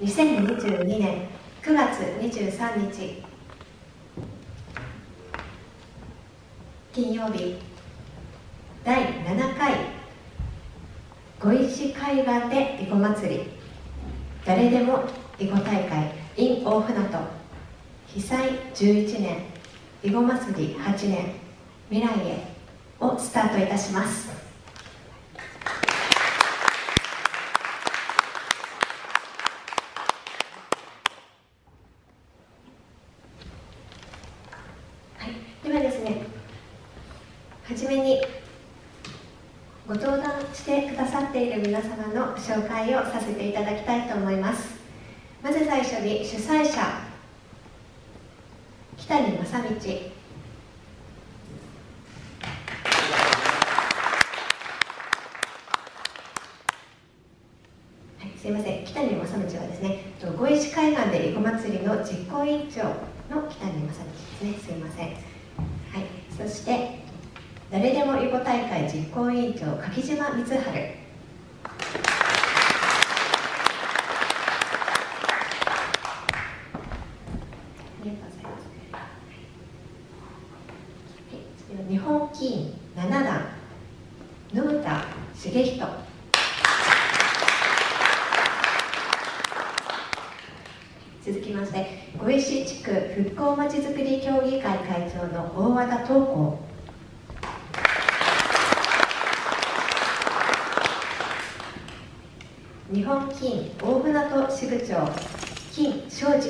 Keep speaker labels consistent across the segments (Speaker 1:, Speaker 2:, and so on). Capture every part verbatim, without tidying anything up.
Speaker 1: にせんにじゅうにねんくがつにじゅうさんにち金曜日、だいななかい碁石海岸で囲碁祭り、誰でも囲碁大会 in 大船渡、被災じゅういちねん、囲碁祭りはちねん、未来へをスタートいたします。はい、ではですね、はじめにご登壇してくださっている皆様の紹介をさせていただきたいと思います。まず最初に主催者、北谷正道、すいません、北谷正道はですね、碁石海岸で囲碁祭りの実行委員長の北谷正道ですね。すいません。はい、そして誰でも囲碁大会実行委員長柿島光晴。ありがとうございます。はい、次は日本棋院七段野牟茂人。続きまして碁石地区復興まちづくり協議会会長の大和田東光。日本棋院大船渡支部長金昌司。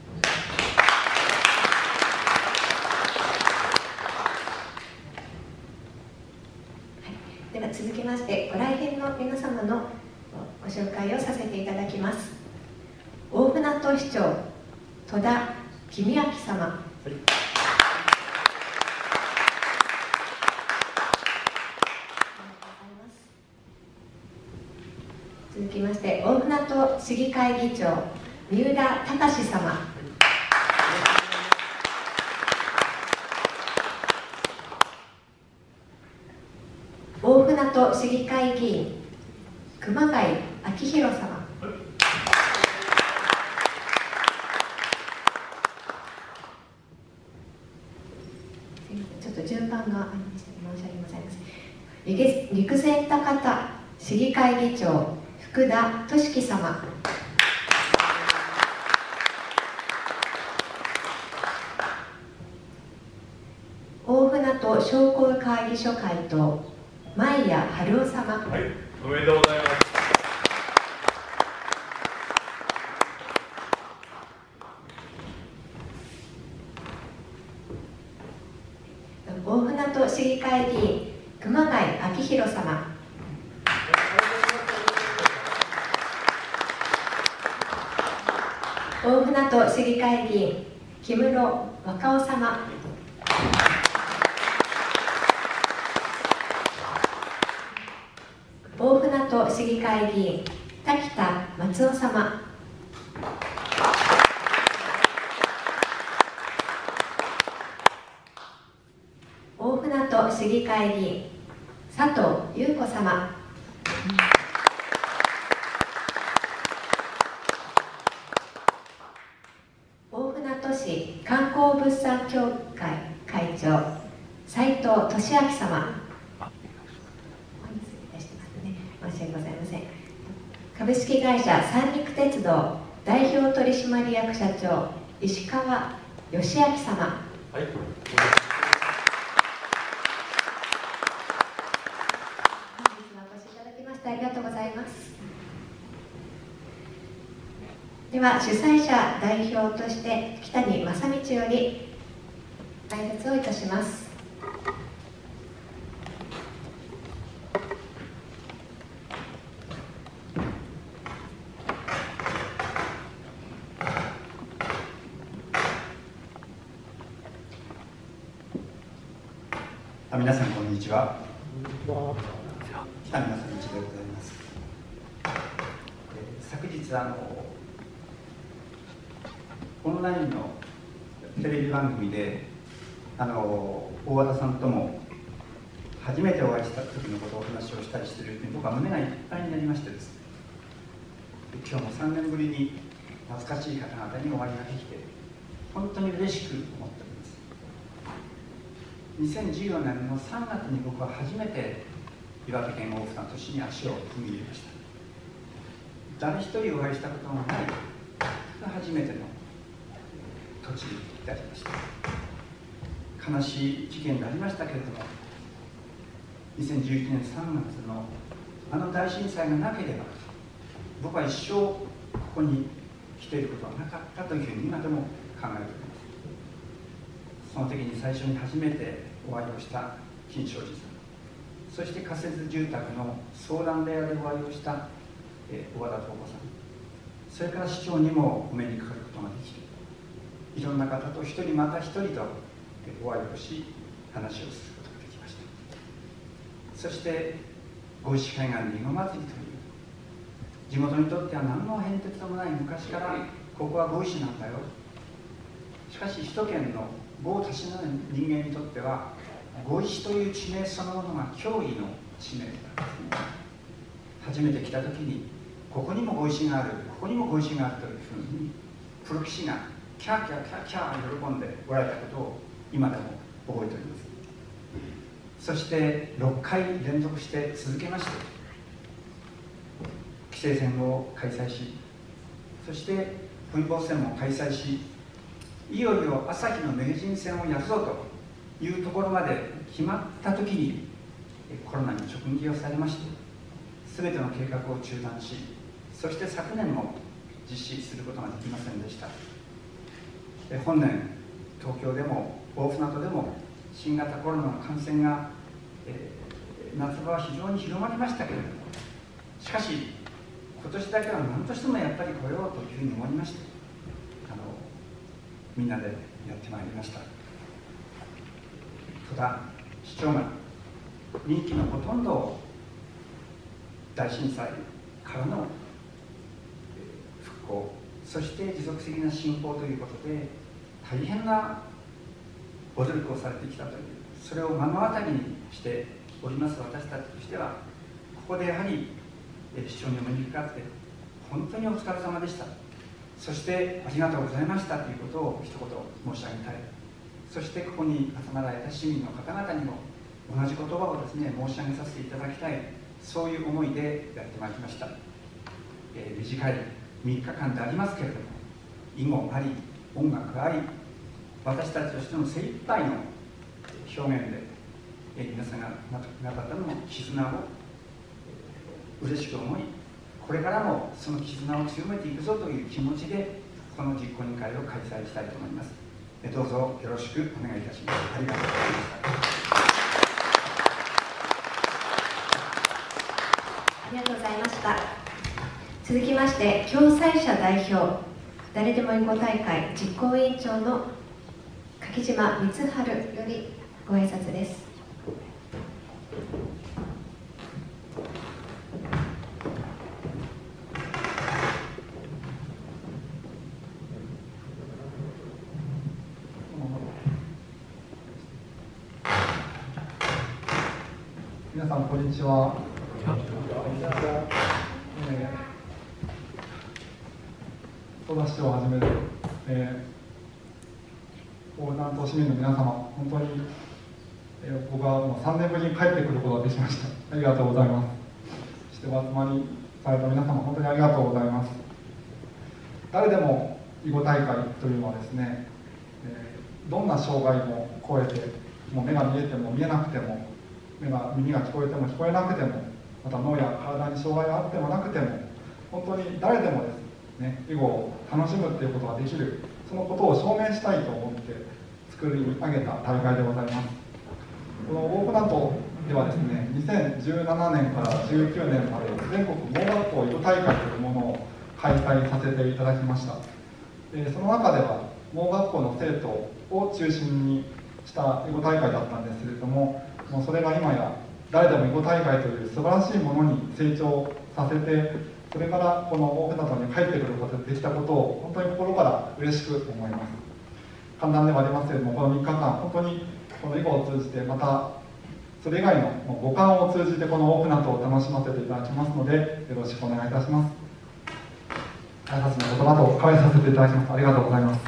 Speaker 1: では続きましてご来賓の皆様のご紹介をさせていただきます。大船渡市長戸田公明様、はい、続きまして大船渡市議会議長三浦隆様、大船渡市議会議員熊谷明宏様、ちょっと順番がありましたので申し訳ございません。陸前高田市議会議長福田俊樹様、大船渡商工会議所会頭前谷春夫様、
Speaker 2: はい、おめでとうございます。
Speaker 1: 大船渡市議会議員熊谷明宏様、大船渡市議会議員木室若夫様、大船渡市議会議員滝田松夫様、大船渡市議会議員佐藤優子様、大船渡市観光物産協会会長斉藤俊明様、申し訳ございません。株式会社三陸鉄道代表取締役社長石川義明様、
Speaker 2: はい、
Speaker 1: ありがとうございます。では主催者代表として北谷正道より挨拶をいたします。
Speaker 3: あ、皆さんこんにちは。北谷正道でございます。昨日あのオンラインのテレビ番組であの大和田さんとも初めてお会いした時のことをお話をしたりしているうちに僕は胸がいっぱいになりましてですね、今日もさんねんぶりに懐かしい方々にお会いができて本当に嬉しく思っております。にせんじゅうよねんのさんがつに僕は初めて岩手県大船渡市に足を踏み入れました。誰一人お会いしたことのない初めての土地でありました。悲しい事件でありましたけれども、にせんじゅういちねんさんがつのあの大震災がなければ僕は一生ここに来ていることはなかったというふうに今でも考えております。その時に最初に初めてお会いをした金正寺さん、そして仮設住宅の相談部屋でお会いをした、えー、小和田東子さん、それから市長にもお目にかかることができて、いろんな方と一人また一人とお会いをし話をすることができました。そして五石海岸りご祭りという地元にとっては何の変哲もない昔からここは五石なんだよ、しかし首都圏の某都市の人間にとっては五石という地名そのものが脅威の地名だったんですね。初めて来た時にここにも五石がある、ここにも五石があるというふうにプロ棋士がキャーキャーキャーキャー喜んでおられたことを今でも覚えております。そしてろっかい連続して続けまして棋聖戦を開催し、そして風貌戦も開催し、いよいよ朝日の名人戦をやるぞというところまで決まった時にコロナに直撃をされまして、全ての計画を中断し、そして昨年も実施することができませんでした。本年東京でも大船渡でも新型コロナの感染が、えー、夏場は非常に広まりましたけれども、しかし今年だけは何としてもやっぱり来ようというふうに思いまして、あのみんなでやってまいりました。ただ市長が任期のほとんどを大震災からの復興、そして持続的な振興ということで大変なご努力をされてきたという、それを目の当たりにしております私たちとしては、ここでやはり市長にお目にかかって本当にお疲れ様でした、そしてありがとうございましたということを一言申し上げたい。そしてここに集まられた市民の方々にも同じ言葉をですね申し上げさせていただきたい、そういう思いでやってまいりました。えー、短いみっかかんでありますけれども、囲碁あり音楽あり、私たちとしての精一杯の表現で、えー、皆さん方の絆を嬉しく思い、これからもその絆を強めていくぞという気持ちでこの実行委員会を開催したいと思います。えー、どうぞよろしくお願いいたします。ありがとうございました。
Speaker 1: ありがとうございました。続きまして共催者代表、誰でも囲碁大会実行委員長の柿島光晴よりご挨拶です。
Speaker 4: 皆さんこんにちは。戸田市長をはじめ、えー、大南東市民の皆様、本当に、えー、僕はもうさんねんぶりに帰ってくることができました。ありがとうございます。そしてお集まりされた皆様、本当にありがとうございます。誰でも囲碁大会というのはですね、えー、どんな障害も超えて、もう目が見えても見えなくても、目が耳が聞こえても聞こえなくても、また脳や体に障害があってもなくても、本当に誰でもですね、囲碁を楽しむっていうことができる、そのことを証明したいと思って作り上げた大会でございます。この大船渡ではですね、にせんじゅうななねんからじゅうきゅうねんまで全国盲学校囲碁大会というものを開催させていただきました。でその中では盲学校の生徒を中心にした囲碁大会だったんですけれども、もうそれが今や誰でも囲碁大会という素晴らしいものに成長させて、それからこの大船渡に帰ってくることができたことを本当に心から嬉しく思います。簡単ではありますけれども、このみっかかん本当にこの囲碁を通じて、またそれ以外の五感を通じてこの大船渡を楽しませていただきますので、よろしくお願いいたします。 挨拶の言葉と返させていただきます。ありがとうございます。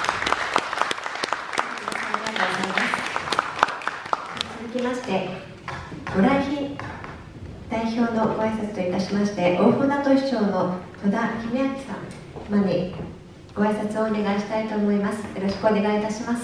Speaker 1: 続きましてご来賓代表のご挨拶といたしまして、大船渡市長の戸田公明さんまでご挨拶をお願いしたいと思います。よろしくお願いいたします。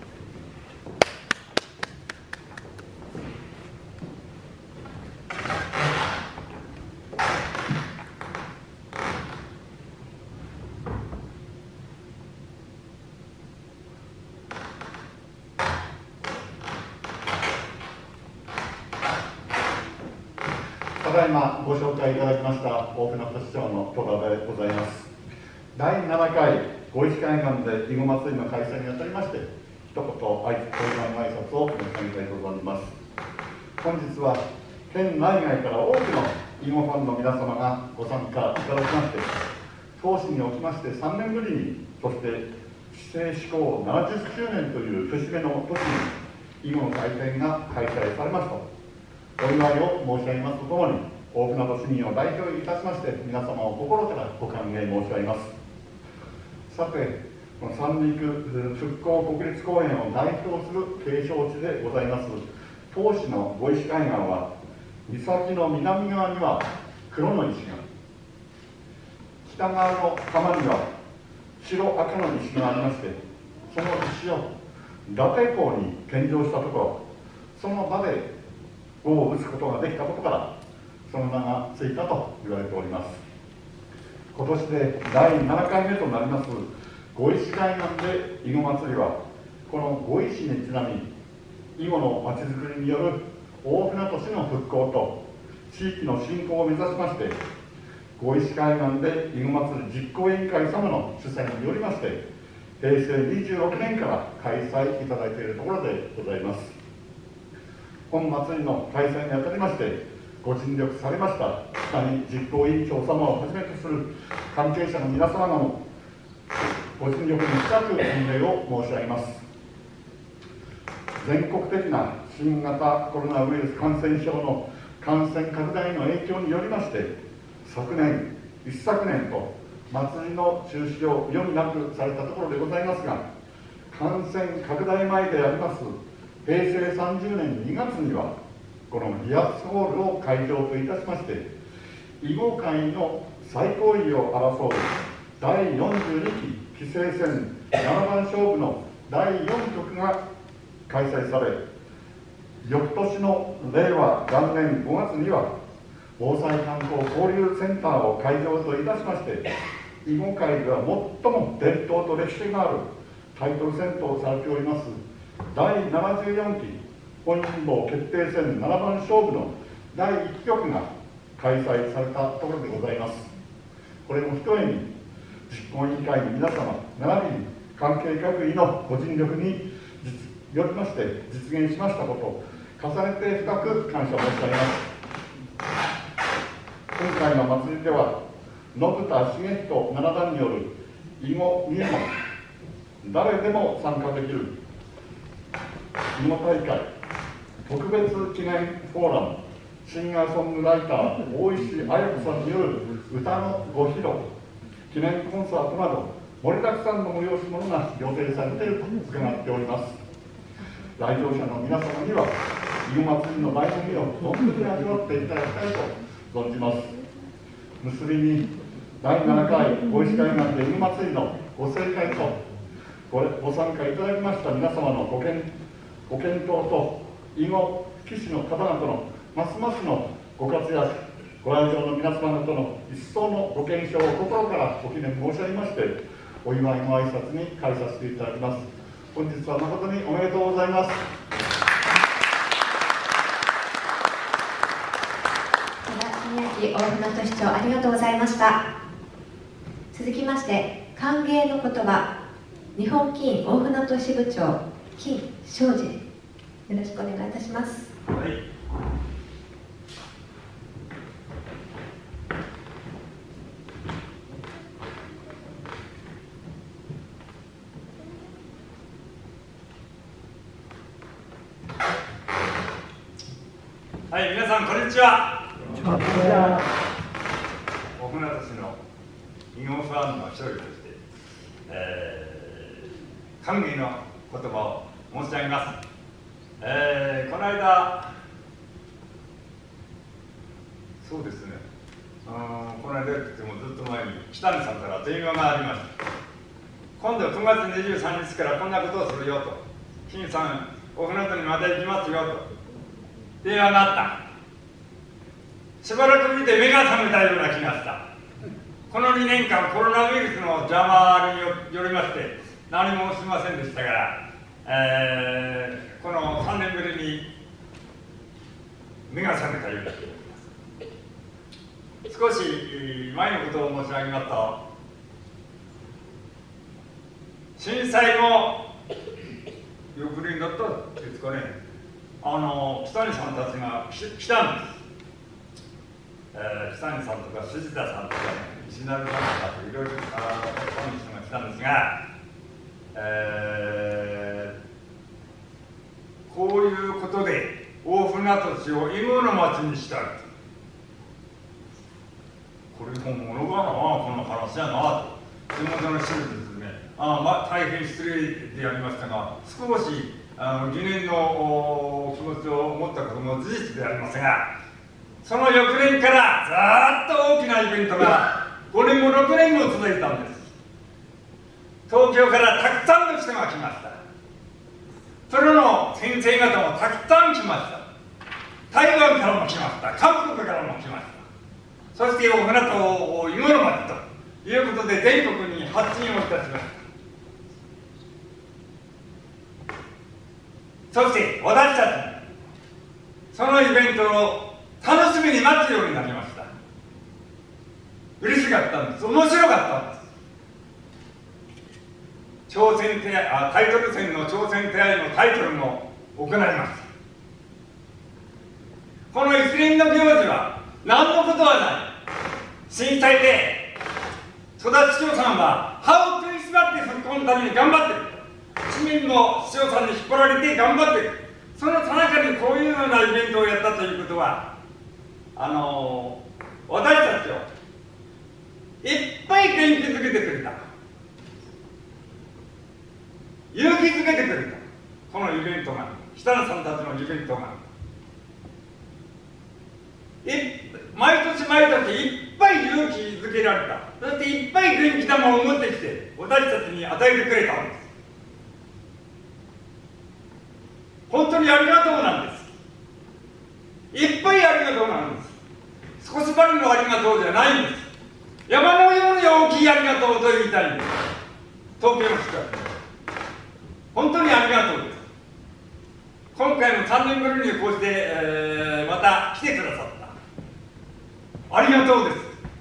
Speaker 5: ただいまご紹介いただきました大船渡市長の戸田でございます。だいななかいご石海岸で囲碁祭りの開催にあたりまして、一言お祝いの挨拶を申し上げたいと思います。本日は県内外から多くの囲碁ファンの皆様がご参加いただきまして、当市におきましてさんねんぶりに、そして市政施行ななじゅっしゅうねんという節目の年に囲碁の祭典が開催されました。お祝いを申し上げますとともに、大船渡市民を代表いたしまして、皆様を心からご歓迎申し上げます。さて、この三陸復興国立公園を代表する景勝地でございます当市の碁石海岸は、岬の南側には黒の石が、北側の浜には白赤の石がありまして、その石を伊達港に献上したところ、その場で碁を打つことができたことから、その名がついたと言われております。今年でだいななかいめとなります碁石海岸で囲碁祭りは、この碁石にちなみ、囲碁のまちづくりによる大船渡市の復興と地域の振興を目指しまして、碁石海岸で囲碁祭り実行委員会様の主催によりまして、へいせいにじゅうろくねんから開催いただいているところでございます。本祭りの開催にあたりまして、ご尽力されました谷実行委員長様をはじめとする関係者の皆様のご尽力に深く御礼を申し上げます。全国的な新型コロナウイルス感染症の感染拡大の影響によりまして、昨年、一昨年と祭りの中止を余儀なくされたところでございますが、感染拡大前でありますへいせいさんじゅうねんにがつには、このリアスホールを会場といたしまして、囲碁界の最高位を争うだいよんじゅうにき棋聖戦ななばん勝負のだいよんきょくが開催され、翌年のれいわ元年ごがつには防災観光交流センターを会場といたしまして、囲碁界では最も伝統と歴史があるタイトル戦とされておりますだいななじゅうよんき本因坊決定戦ななばん勝負のだいいっきょくが開催されたところでございます。これもひとえに実行委員会の皆様並びに関係各位のご尽力によりまして実現しましたことを重ねて深く感謝申し上げます。今回の祭りでは、信田茂人七段による囲碁入門、誰でも参加できる囲碁大会特別記念フォーラム、シンガーソングライター大石彩子さんによる歌のご披露、記念コンサートなど盛りだくさんの催し物が予定されていると伺っております。来場者の皆様には囲碁祭りの醍醐味を存分に味わっていただきたいと存じます。結びにだいななかい碁石海岸で囲碁祭りのご盛会と ご, ご参加いただきました皆様のご検ご検討と囲碁棋士の方々のますますのご活躍、ご来場の皆様方の一層のご健勝を心からご記念申し上げまして、お祝いの挨拶に返させていただきます。本日は誠におめでとうございます。
Speaker 1: 宮城大船渡市長、ありがとうございました。続きまして歓迎の言葉、日本棋院大船渡支部長金正治、よろしくお願いいたします。
Speaker 2: はい。はい、皆さんこんにちは。大船渡市の囲囲碁ファンの一人として、えー、歓迎の言葉を申し上げます。えー、この間、そうですね、うん、この間といってもずっと前に北見さんから電話がありました。今度くがつにじゅうさんにちからこんなことをするよと、金さん、お船渡にまた行きますよと電話があった。しばらく見て目が覚めたような気がした。このにねんかんコロナウイルスの邪魔によりまして何もしませんでしたから、えー、このさんねんぶりに目が覚めたような気がします。少し前のことを申し上げますと、震災も翌年だったんですかね、あの北谷さんたちが来たんです。えー、北谷さんとか藤田さんとか、ね、石成さんとかいろいろ他の人が来たんですが、えー、こういうことで大船渡市を囲碁の町にしたい。これ本物かな、この話やなと地元の人ですね、あ、まあ、大変失礼でありましたが、少しあの疑念の気持ちを持ったことも事実でありますが、その翌年からずっと大きなイベントがごねんもろくねんも続いたんです。東京からたくさんの人が来ました。プロの先生方もたくさん来ました。台湾からも来ました。韓国からも来ました。そして大船渡を囲碁の町ということで全国に発信をいたしました。そして私たちそのイベントを楽しみに待つようになりました。嬉しかったんです。面白かったんです。挑戦手あタイトル戦の挑戦手合のタイトルも行いました。この一連の行事は何のことはない。震災で戸田市長さんは歯を食いしばって復興のために頑張ってる。市民も市長さんに引っ張られて頑張ってる。そのさなかにこういうようなイベントをやったということは、あのー、私たちをいっぱい元気づけてくれた、勇気づけてくれた。このイベントが、北野さんたちのイベントが毎年毎年いっぱい勇気づけられた。そしていっぱい元気玉を持ってきて私たちに与えてくれたんです。本当にありがとうなんです。いっぱいありがとうなんです。少しばかりのありがとうじゃないんです。山のように大きいありがとうと言いたいんです。東京の人たち本当にありがとうです。今回もさんねんぶりにこうして、えー、また来てくださった。ありがとうです。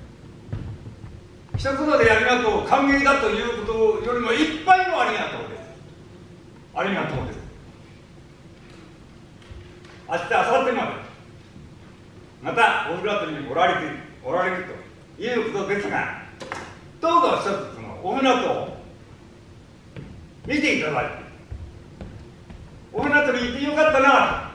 Speaker 2: 一言でありがとう、歓迎だということよりもいっぱいのありがとうです。ありがとうです。明日、明後日までまた大船渡におられておられるということですが、どうぞ一つその大船渡を見ていただいて、大船渡にいてよかったな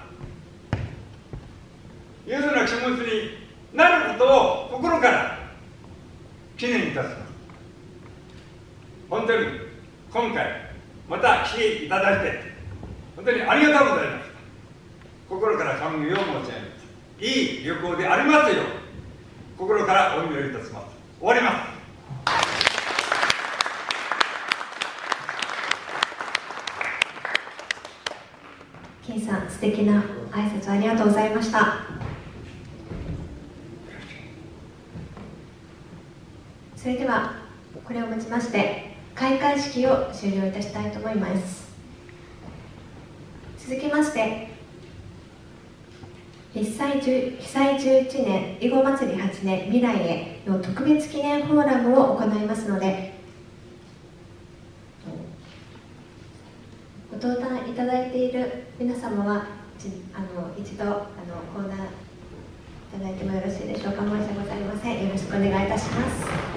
Speaker 2: というような気持ちになることを心から記念いたします。本当に今回また来ていただいて本当にありがとうございます。心から歓迎を申し上げます。いい旅行でありますよう心からお祈りいたします。終わります。
Speaker 1: 金さん、素敵な挨拶ありがとうございました。それではこれをもちまして開会式を終了いたしたいと思います。続きまして被災じゅういちねん囲碁祭りはちねん未来への特別記念フォーラムを行いますので、ご登壇いただいている皆様はあの一度あのコーナーいただいてもよろしいでしょうか。申し訳ございません。よろしくお願いいたします。